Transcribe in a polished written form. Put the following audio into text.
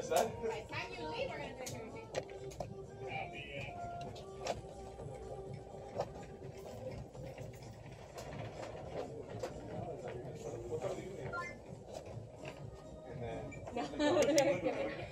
is that? By the time you leave, we're going to finish everything. And then... No.